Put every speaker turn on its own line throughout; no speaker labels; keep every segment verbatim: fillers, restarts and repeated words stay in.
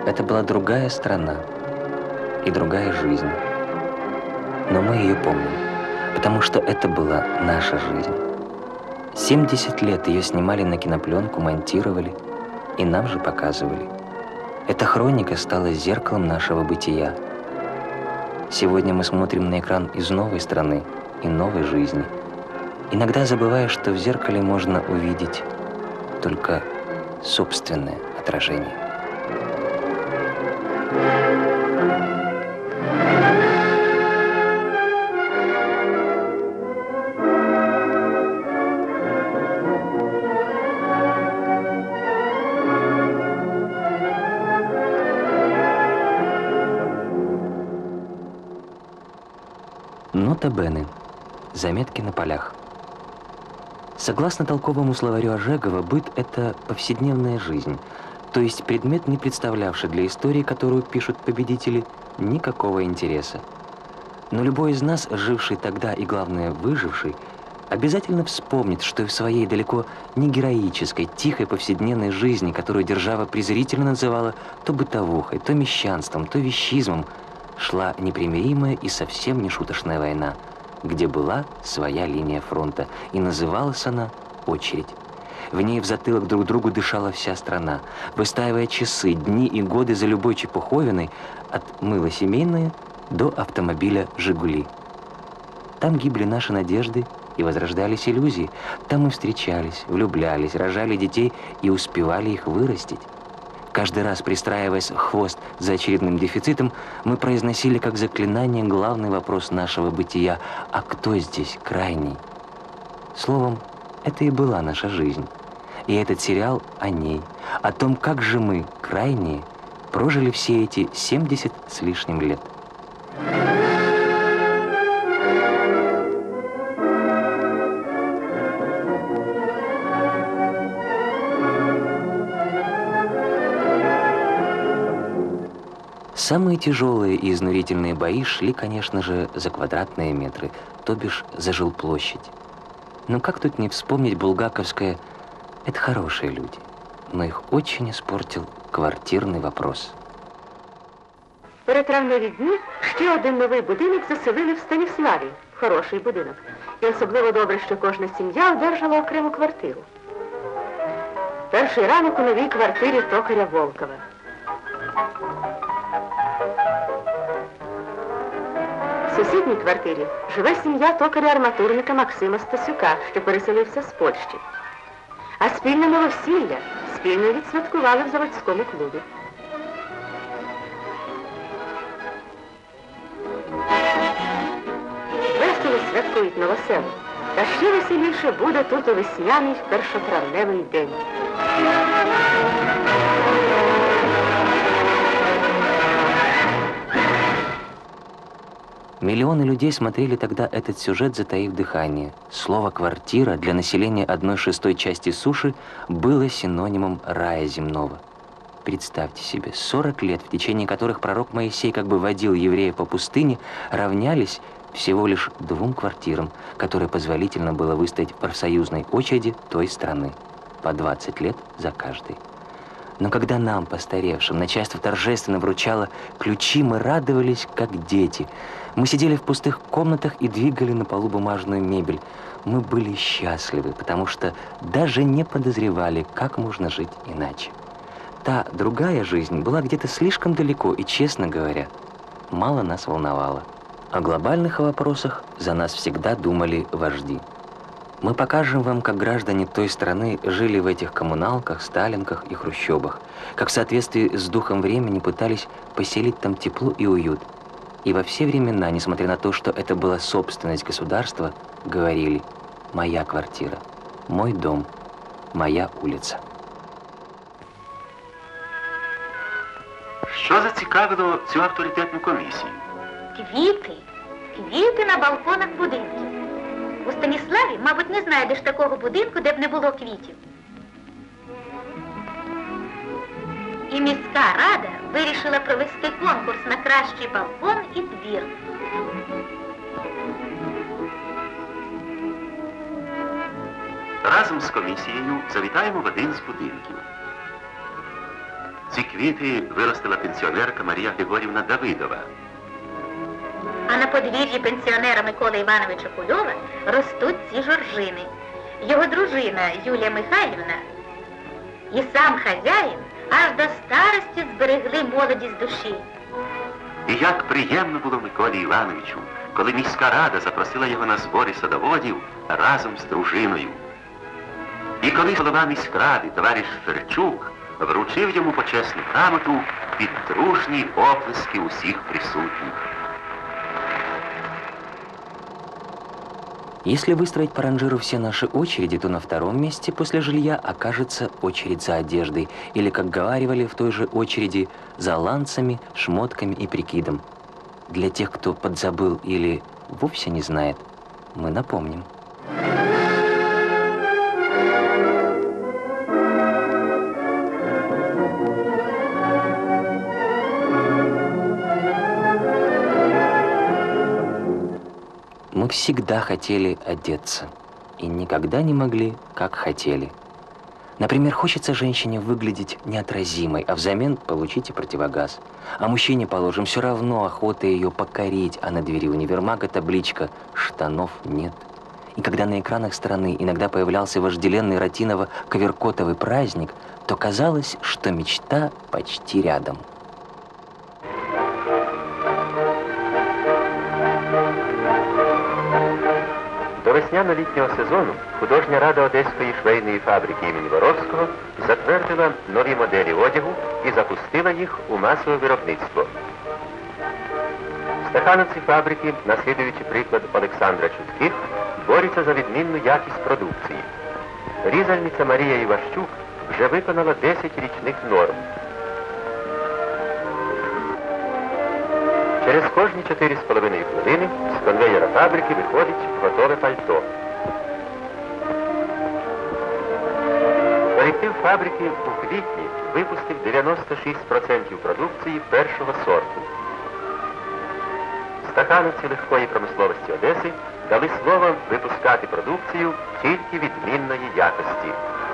Это была другая страна и другая жизнь. Но мы ее помним, потому что это была наша жизнь. семьдесят лет ее снимали на кинопленку, монтировали и нам же показывали. Эта хроника стала зеркалом нашего бытия. Сегодня мы смотрим на экран из новой страны и новой жизни, иногда забывая, что в зеркале можно увидеть только собственное отражение. Нота бене. Заметки на полях. Согласно толковому словарю Ожегова, быт – это повседневная жизнь, то есть предмет, не представлявший для истории, которую пишут победители, никакого интереса. Но любой из нас, живший тогда и, главное, выживший, обязательно вспомнит, что и в своей далеко не героической, тихой повседневной жизни, которую держава презрительно называла то бытовухой, то мещанством, то вещизмом, шла непримиримая и совсем не шуточная война, где была своя линия фронта, и называлась она «Очередь». В ней в затылок друг другу дышала вся страна, выстаивая часы, дни и годы за любой чепуховиной, от мыла семейное до автомобиля «Жигули». Там гибли наши надежды и возрождались иллюзии. Там мы встречались, влюблялись, рожали детей и успевали их вырастить. Каждый раз, пристраиваясь в хвост за очередным дефицитом, мы произносили как заклинание главный вопрос нашего бытия: а кто здесь крайний? Словом, это и была наша жизнь. И этот сериал о ней, о том, как же мы, крайние, прожили все эти семьдесят с лишним лет. Самые тяжелые и изнурительные бои шли, конечно же, за квадратные метры, то бишь за жилплощадь. Но как тут не вспомнить булгаковское «это хорошие люди», но их очень испортил квартирний вопрос.
Перед травневі дні ще один новий будинок заселили в Станіславі. Хороший будинок. І особливо добре, що кожна сім'я одержала окрему квартиру. Перший ранок у новій квартирі токаря Волкова. В сусідній квартирі живе сім'я токаря-арматурника Максима Стасюка, що переселився з Польщі. А спільне новосілля спільно відсвяткували в заводському клубі. Весело святкують новоселу, та ще веселіше буде тут у весняний першотравневий день.
Миллионы людей смотрели тогда этот сюжет, затаив дыхание. Слово «квартира» для населения одной шестой части суши было синонимом рая земного. Представьте себе, сорок лет, в течение которых пророк Моисей как бы водил евреев по пустыне, равнялись всего лишь двум квартирам, которые позволительно было выставить в профсоюзной очереди той страны. По двадцать лет за каждой. Но когда нам, постаревшим, начальство торжественно вручало ключи, мы радовались, как дети. Мы сидели в пустых комнатах и двигали на полу бумажную мебель. Мы были счастливы, потому что даже не подозревали, как можно жить иначе. Та другая жизнь была где-то слишком далеко и, честно говоря, мало нас волновала. О глобальных вопросах за нас всегда думали вожди. Мы покажем вам, как граждане той страны жили в этих коммуналках, сталинках и хрущобах, как в соответствии с духом времени пытались поселить там тепло и уют. И во все времена, несмотря на то, что это была собственность государства, говорили: «Моя квартира, мой дом, моя улица».
Що зацікавило цю авторитетну комісію?
Квіти. Квіти на балконах будинків. У Станіславі, мабуть, не знайдеш такого будинку, де б не було квітів. І міська рада вирішила провести конкурс на кращий балкон і двір.
Разом з комісією завітаємо в один з будинків. Ці квіти виростила пенсіонерка Марія Григорівна Давидова.
А на подвір'ї пенсіонера Миколи Івановича Кульова ростуть ці жоржини. Його дружина Юлія Михайлівна і сам хазяїн аж до старості зберегли молодість душі.
І як приємно було Миколі Івановичу, коли міська рада запросила його на збори садоводів разом з дружиною. І коли голова міськради, товариш Ферчук, вручив йому почесну грамоту під дружні оплески усіх присутніх.
Если выстроить по ранжиру все наши очереди, то на втором месте после жилья окажется очередь за одеждой, или, как говаривали в той же очереди, за ланцами, шмотками и прикидом. Для тех, кто подзабыл или вовсе не знает, мы напомним. Мы всегда хотели одеться и никогда не могли, как хотели. Например, хочется женщине выглядеть неотразимой, а взамен получите противогаз. А мужчине, положим, все равно охота ее покорить, а на двери универмага табличка «Штанов нет». И когда на экранах страны иногда появлялся вожделенный ротиново-коверкотовый праздник, то казалось, что мечта почти рядом.
До весняно-літнього сезону художня рада Одеської швейної фабрики імені Воровського затвердила нові моделі одягу і запустила їх у масове виробництво. Стахановці фабрики, наслідуючи приклад Олександра Чутких, борються за відмінну якість продукції. Різальниця Марія Іващук вже виконала десять річних норм. Через кожні чотири з половиною хвилини з конвеєра фабрики виходить готове пальто. Колектив фабрики у квітні випустив дев'яносто шість відсотків продукції першого сорту. Стахановці легкої промисловості Одеси дали слово випускати продукцію тільки відмінної якості.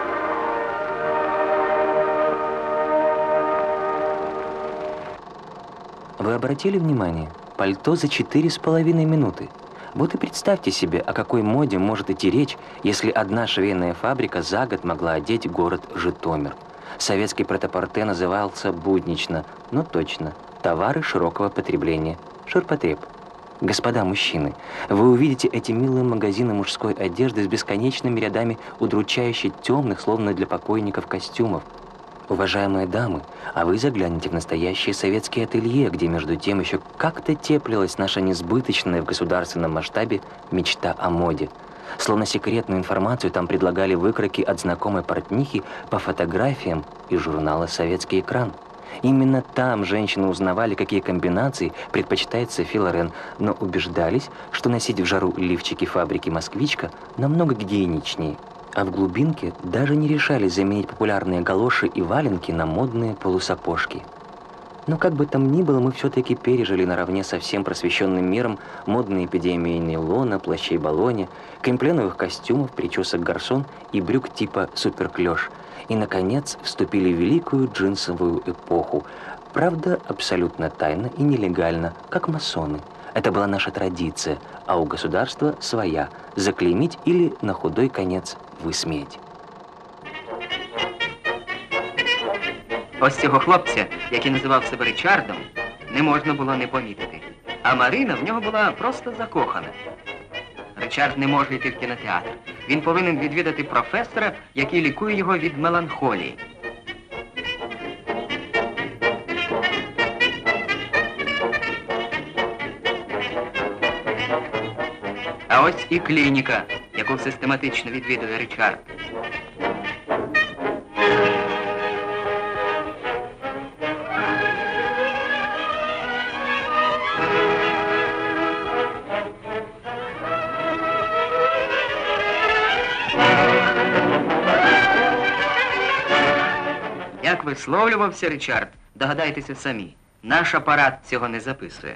Вы обратили внимание? Пальто за четыре с половиной минуты. Вот и представьте себе, о какой моде может идти речь, если одна швейная фабрика за год могла одеть город Житомир. Советский претапорте назывался буднично, но точно. Товары широкого потребления. Ширпотреб. Господа мужчины, вы увидите эти милые магазины мужской одежды с бесконечными рядами удручающе темных, словно для покойников, костюмов. Уважаемые дамы, а вы загляните в настоящие советские ателье, где между тем еще как-то теплилась наша несбыточная в государственном масштабе мечта о моде. Словно секретную информацию там предлагали выкройки от знакомой портнихи по фотографиям из журнала «Советский экран». Именно там женщины узнавали, какие комбинации предпочитает Софи Лорен, но убеждались, что носить в жару лифчики фабрики «Москвичка» намного гигиеничнее. А в глубинке даже не решались заменить популярные галоши и валенки на модные полусапожки. Но как бы там ни было, мы все-таки пережили наравне со всем просвещенным миром модные эпидемии нейлона, плащей баллоне, кемпленовых костюмов, причесок гарсон и брюк типа суперклёш. И, наконец, вступили в великую джинсовую эпоху. Правда, абсолютно тайно и нелегально, как масоны. Это была наша традиция, а у государства своя – заклеймить или на худой конец висміять.
Ось цього хлопця, який називав себе Ричардом, не можна було не помітити. А Марина в нього була просто закохана. Ричард не може йти в кінотеатр. Він повинен відвідати професора, який лікує його від меланхолії. А ось і клініка, яку систематично відвідує Ричард. Як висловлювався Ричард, догадайтеся самі. Наш апарат цього не записує.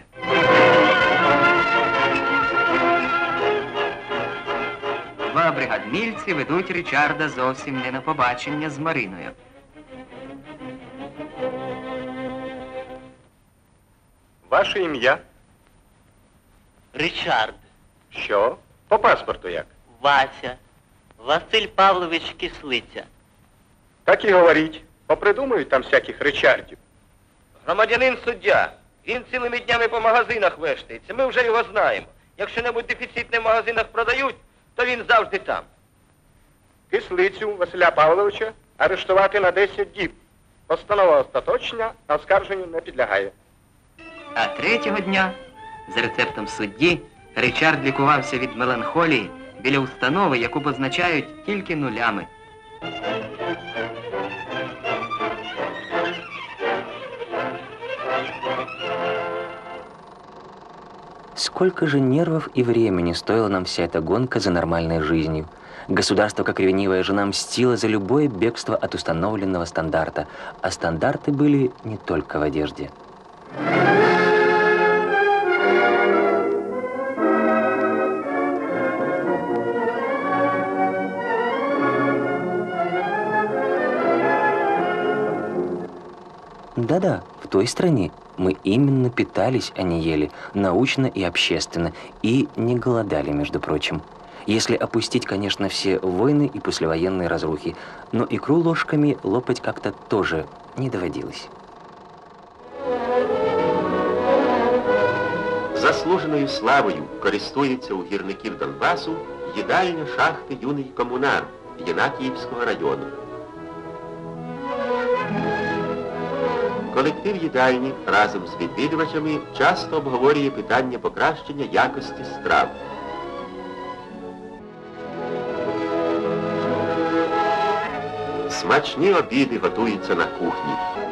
Два бригадмільці ведуть Ричарда зовсім не на побачення з Мариною.
Ваше ім'я?
Ричард.
Що? По паспорту як?
Вася. Василь Павлович Кислиця.
Так і говоріть. Попридумують там всяких Ричардів.
Громадянин суддя. Він цілими днями по магазинах вештається. Ми вже його знаємо. Якщо-небудь дефіцитне в магазинах продають, то він завжди там.
Кислицю Василя Павловича арештувати на десять діб. Постанова остаточна, оскарженню не підлягає.
А третього дня, за рецептом судді, Ричард лікувався від меланхолії біля установи, яку позначають тільки нулями.
Сколько же нервов и времени стоила нам вся эта гонка за нормальной жизнью. Государство, как ревнивая жена, мстило за любое бегство от установленного стандарта, а стандарты были не только в одежде. Да-да, в той стране мы именно питались, а не ели, научно и общественно, и не голодали, между прочим. Если опустить, конечно, все войны и послевоенные разрухи, но икру ложками лопать как-то тоже не доводилось.
Заслуженою славою користується у гірників Донбасу їдальня шахти «Юний комунар» Єнакіївського району. Колектив їдальні разом з відвідувачами часто обговорює питання покращення якості страв. Смачні обіди готуються на кухні.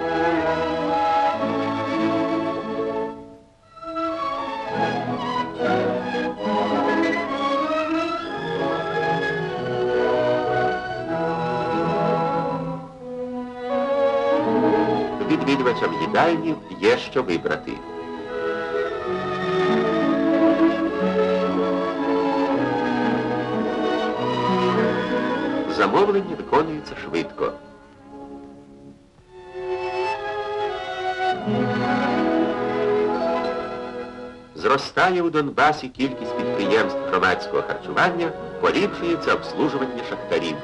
Відвідувачам їдальні є що вибрати. Замовлення виконується швидко. Зростає у Донбасі кількість підприємств громадського харчування, поліпшується обслуживання шахтарів.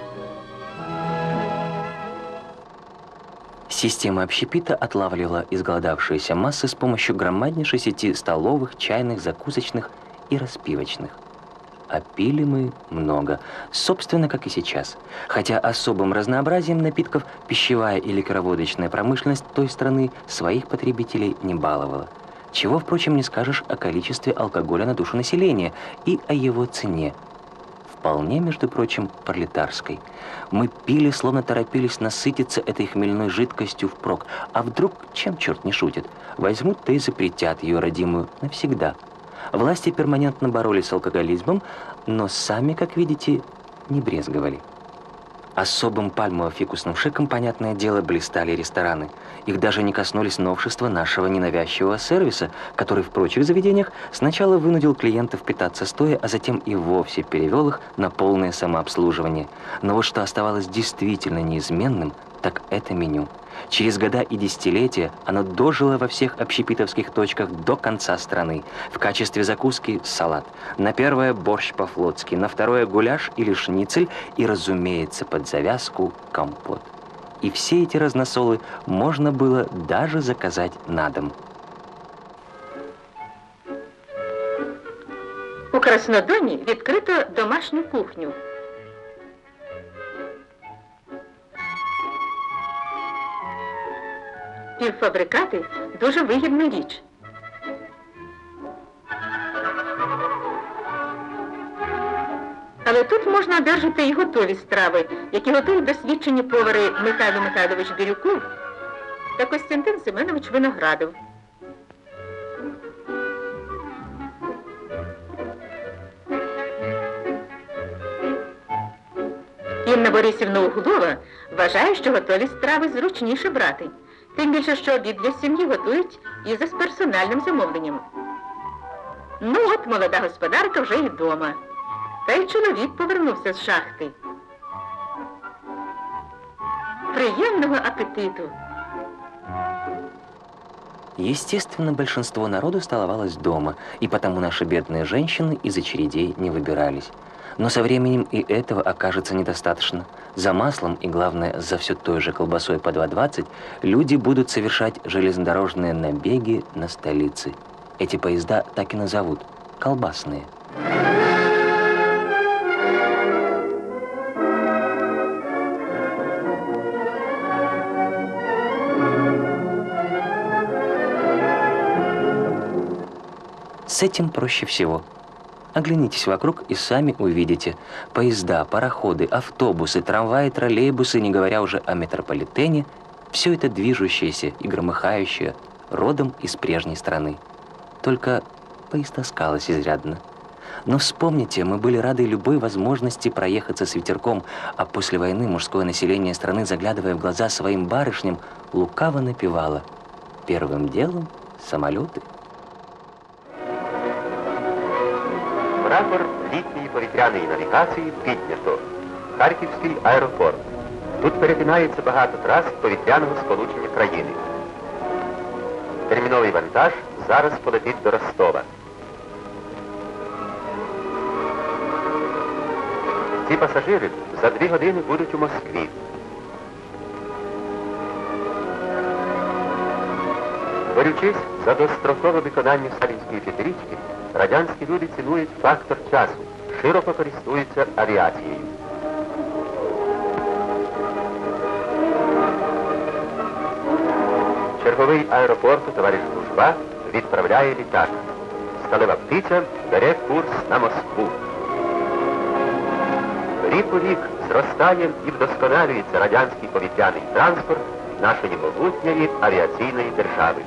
Система общепита отлавливала изголодавшиеся массы с помощью громаднейшей сети столовых, чайных, закусочных и распивочных. А пили мы много, собственно, как и сейчас. Хотя особым разнообразием напитков пищевая и ликероводочная промышленность той страны своих потребителей не баловала. Чего, впрочем, не скажешь о количестве алкоголя на душу населения и о его цене. Вполне, между прочим, пролетарской. Мы пили, словно торопились насытиться этой хмельной жидкостью впрок. А вдруг, чем черт не шутит, возьмут да и запретят ее родимую навсегда. Власти перманентно боролись с алкоголизмом, но сами, как видите, не брезговали. Особым пальмово-фикусным шиком, понятное дело, блистали рестораны. Их даже не коснулись новшества нашего ненавязчивого сервиса, который в прочих заведениях сначала вынудил клиентов питаться стоя, а затем и вовсе перевел их на полное самообслуживание. Но вот что оставалось действительно неизменным, так это меню. Через года и десятилетия оно дожило во всех общепитовских точках до конца страны. В качестве закуски – салат. На первое – борщ по-флотски, на второе – гуляш или шницель и, разумеется, под завязку – компот. И все эти разносолы можно было даже заказать на дом.
У Краснодоні відкрито домашню кухню. Півфабрикати – дуже вигідна річ. Але тут можна одержати і готові страви, які готують досвідчені повари Михайло Михайлович Бірюков та Костянтин Семенович Виноградов. Інна Борисівна Углова вважає, що готові страви зручніше брати. Тим більше, що обід для сім'ї готують і за персональним замовленням. Ну от молода господарка вже й вдома. Та й чоловік повернувся з шахти. Приємного апетиту!
Естественно, большинство народу столовалось дома, и потому наши бедные женщины из очередей не выбирались. Но со временем и этого окажется недостаточно. За маслом и, главное, за все той же колбасой по два двадцать люди будут совершать железнодорожные набеги на столицы. Эти поезда так и назовут – колбасные. С этим проще всего. Оглянитесь вокруг и сами увидите. Поезда, пароходы, автобусы, трамваи, троллейбусы, не говоря уже о метрополитене, все это движущееся и громыхающее, родом из прежней страны. Только поистаскалось изрядно. Но вспомните, мы были рады любой возможности проехаться с ветерком, а после войны мужское население страны, заглядывая в глаза своим барышням, лукаво напевало: первым делом самолеты.
Прапор літньої повітряної навігації піднято. Харківський аеропорт. Тут перетинається багато трас повітряного сполучення країни. Терміновий вантаж зараз полетить до Ростова. Ці пасажири за дві години будуть у Москві. Борючись за дострокове виконання сталінської п'ятирічки, радянські люди цінують фактор часу, широко користуються авіацією. Черговий аеропорту товариш Дружба відправляє літак. Сталева птиця бере курс на Москву. Рік у рік зростає і вдосконалюється радянський повітряний транспорт нашої могутньої авіаційної держави.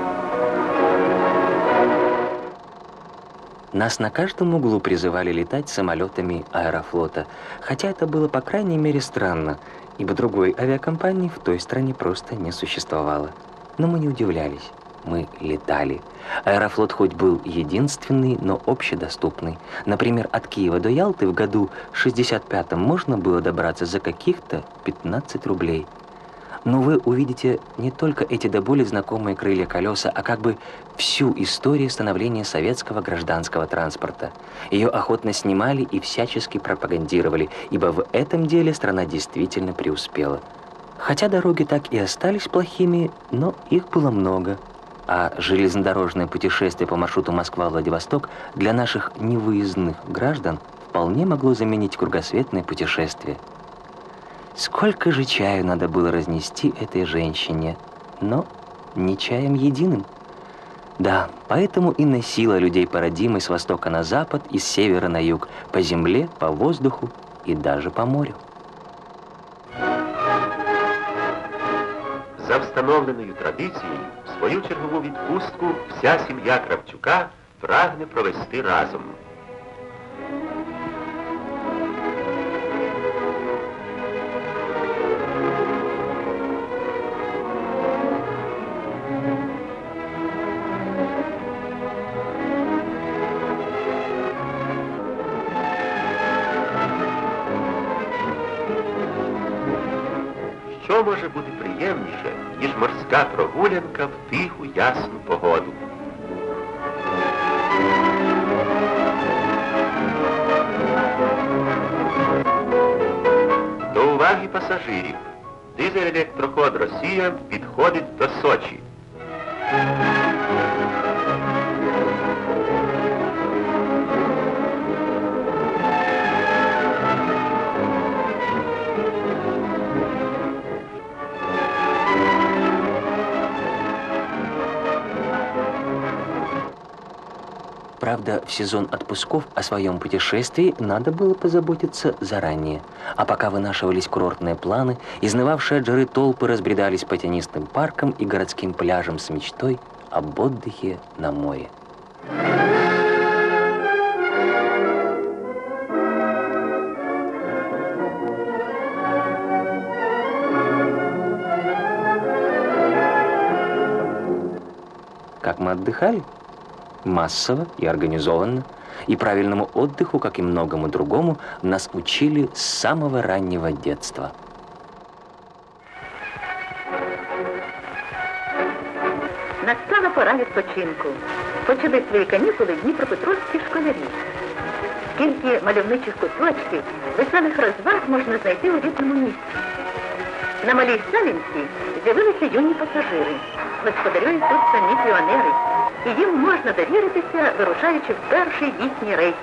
Нас на каждом углу призывали летать самолетами Аэрофлота, хотя это было, по крайней мере, странно, ибо другой авиакомпании в той стране просто не существовало. Но мы не удивлялись, мы летали. Аэрофлот хоть был единственный, но общедоступный. Например, от Киева до Ялты в году шестьдесят пятом можно было добраться за каких-то пятнадцать рублей. Но вы увидите не только эти до боли знакомые крылья-колеса, а как бы всю историю становления советского гражданского транспорта. Ее охотно снимали и всячески пропагандировали, ибо в этом деле страна действительно преуспела. Хотя дороги так и остались плохими, но их было много. А железнодорожное путешествие по маршруту Москва-Владивосток для наших невыездных граждан вполне могло заменить кругосветное путешествие. Сколько же чаю надо было разнести этой женщине, но не чаем единым. Да, поэтому и носила людей парадигмой с востока на запад и с севера на юг, по земле, по воздуху и даже по морю.
За встановленою традицією, свою чергову відпустку вся сім'я Кравчука прагне провести разом. Що може бути приємніше, ніж морська прогулянка в тиху, ясну погоду? До уваги пасажирів. Дизель-електроход «Росія» підходить до Сочі.
Правда, в сезон отпусков о своем путешествии надо было позаботиться заранее. А пока вынашивались курортные планы, изнывавшие от жары толпы разбредались по тенистым паркам и городским пляжам с мечтой об отдыхе на море. Как мы отдыхали? Массово и организованно, и правильному отдыху, как и многому другому, нас учили с самого раннего детства.
Настала пора відпочинку. Почали свої канікули дніпропетровські школярі. Скільки мальовничих куточків, веселих розваг можна знайти у рідному місті. На Малій Савінці з'явилися юні пасажири. Господарюють тут самі піонери. І їм можна довіритися, вирушаючи в перший їхній рейс.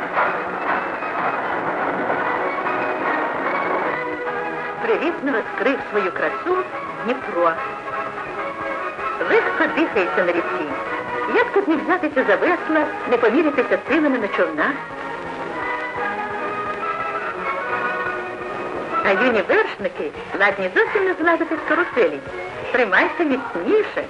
Привітно розкрив свою красу Дніпро. Легко дихається на ріці. Як тут не взятися за весла, не помірятися силами на човнах? А юні вершники ладні зовсім не злазити з каруселі. Тримайся міцніше.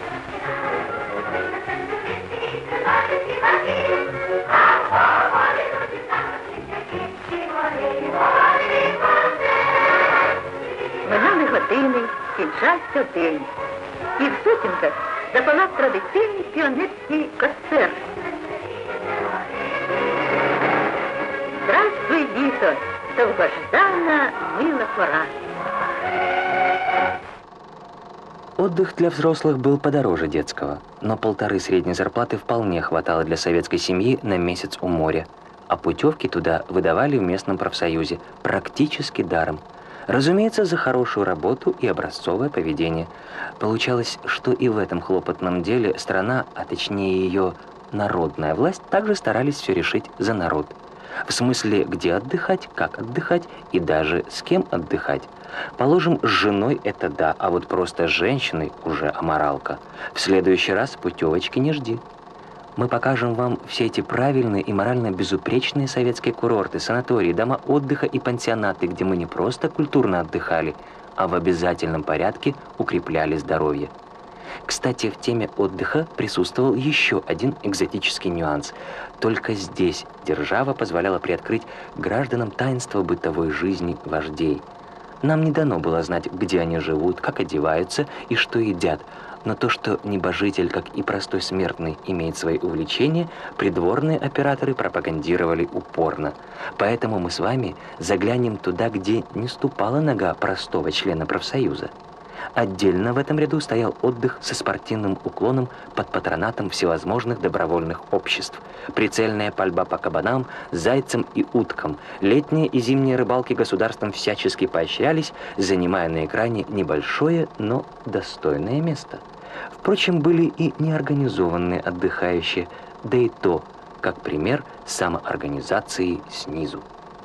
Минали години, кінчався день. І в сутінках запалав традиційний піонерський концерт. Здравствуй, літо, довгождана мила пора.
Отдых для взрослых был подороже детского, но полторы средней зарплаты вполне хватало для советской семьи на месяц у моря, а путевки туда выдавали в местном профсоюзе практически даром. Разумеется, за хорошую работу и образцовое поведение. Получалось, что и в этом хлопотном деле страна, а точнее ее народная власть, также старались все решить за народ. В смысле, где отдыхать, как отдыхать и даже с кем отдыхать. Положим, с женой это да, а вот просто с женщиной уже аморалка. В следующий раз путевочки не жди. Мы покажем вам все эти правильные и морально безупречные советские курорты, санатории, дома отдыха и пансионаты, где мы не просто культурно отдыхали, а в обязательном порядке укрепляли здоровье. Кстати, в теме отдыха присутствовал еще один экзотический нюанс. Только здесь держава позволяла приоткрыть гражданам таинство бытовой жизни вождей. Нам не дано было знать, где они живут, как одеваются и что едят. Но то, что небожитель, как и простой смертный, имеет свои увлечения, придворные операторы пропагандировали упорно. Поэтому мы с вами заглянем туда, где не ступала нога простого члена профсоюза. Отдельно в этом ряду стоял отдых со спортивным уклоном под патронатом всевозможных добровольных обществ. Прицельная пальба по кабанам, зайцам и уткам. Летние и зимние рыбалки государством всячески поощрялись, занимая на экране небольшое, но достойное место. Впрочем, были и неорганизованные отдыхающие, да и то, как пример самоорганизации снизу.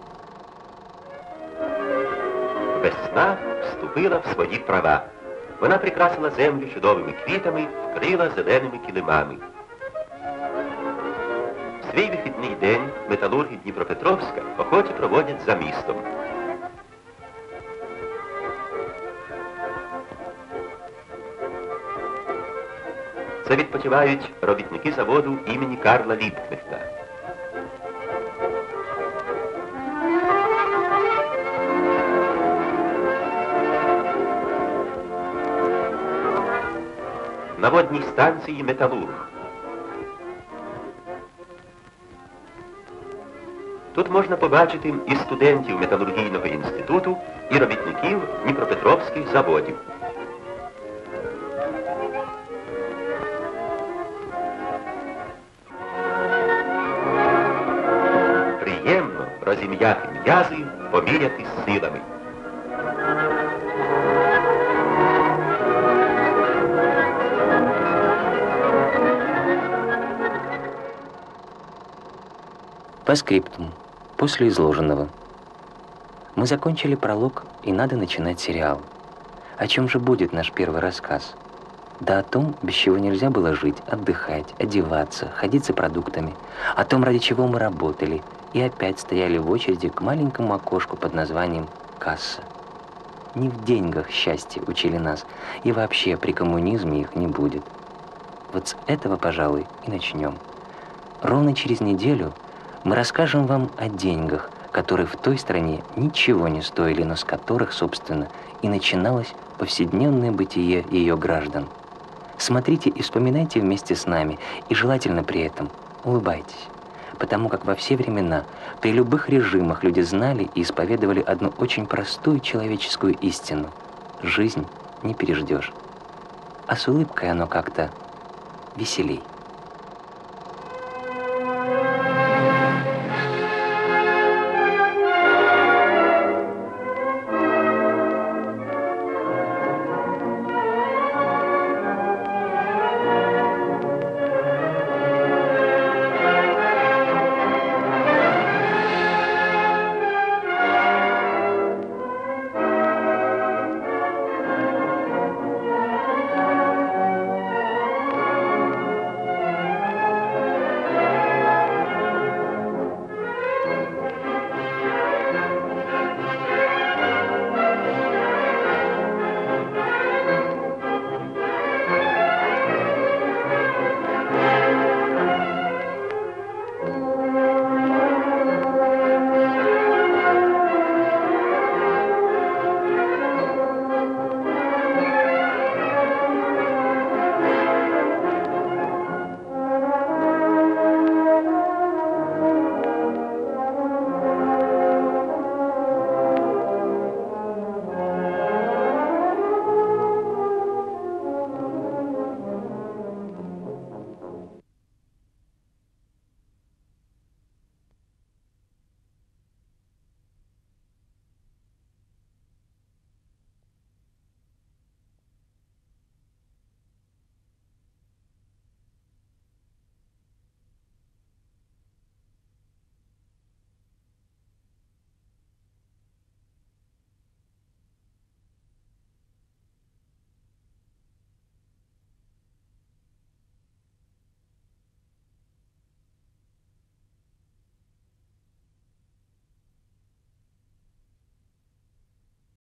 Весна вступила в свої права. Вона прикрасила землю чудовими квітами, вкрила зеленими килимами. Свій вихідний день металурги Дніпропетровська охоче проводять за містом. Це відпочивають робітники заводу імені Карла Ліпкнехта. На водній станції «Металург». Тут можна побачити і студентів металургійного інституту, і робітників дніпропетровських заводів. Приємно розім'яти м'язи, поміряти силами.
По скриптум. После изложенного. Мы закончили пролог, и надо начинать сериал. О чем же будет наш первый рассказ? Да о том, без чего нельзя было жить, отдыхать, одеваться, ходить за продуктами. О том, ради чего мы работали, и опять стояли в очереди к маленькому окошку под названием «Касса». Не в деньгах счастье учили нас, и вообще при коммунизме их не будет. Вот с этого, пожалуй, и начнем. Ровно через неделю мы расскажем вам о деньгах, которые в той стране ничего не стоили, но с которых, собственно, и начиналось повседневное бытие ее граждан. Смотрите и вспоминайте вместе с нами, и желательно при этом улыбайтесь, потому как во все времена, при любых режимах люди знали и исповедовали одну очень простую человеческую истину – жизнь не переждешь. А с улыбкой оно как-то веселей.